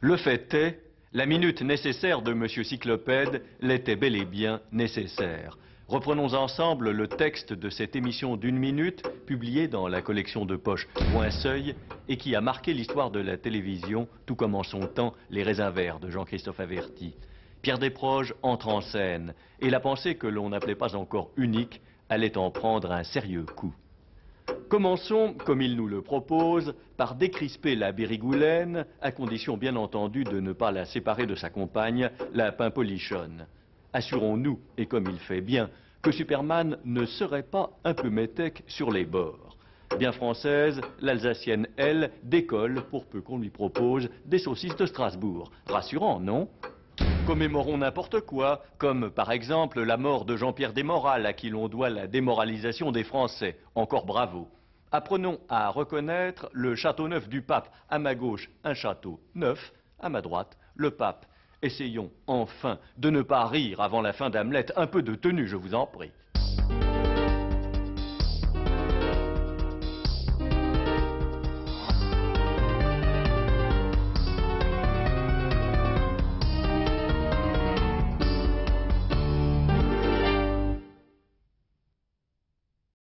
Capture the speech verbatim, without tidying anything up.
Le fait est, la minute nécessaire de Monsieur Cyclopède l'était bel et bien nécessaire. Reprenons ensemble le texte de cette émission d'une minute, publiée dans la collection de poche Point Seuil, et qui a marqué l'histoire de la télévision, tout comme en son temps les raisins verts de Jean-Christophe Averty. Pierre Desproges entre en scène, et la pensée que l'on n'appelait pas encore unique allait en prendre un sérieux coup. Commençons, comme il nous le propose, par décrisper la Bérigoulaine, à condition bien entendu de ne pas la séparer de sa compagne, la Pimpolichonne. Assurons-nous, et comme il fait bien, que Superman ne serait pas un peu métèque sur les bords. Bien française, l'Alsacienne, elle, décolle pour peu qu'on lui propose des saucisses de Strasbourg. Rassurant, non ? Commémorons n'importe quoi, comme par exemple la mort de Jean-Pierre Desmorales, à qui l'on doit la démoralisation des Français. Encore bravo. Apprenons à reconnaître le château neuf du pape. À ma gauche, un château neuf, à ma droite, le pape. Essayons enfin de ne pas rire avant la fin d'Hamlet. Un peu de tenue, je vous en prie.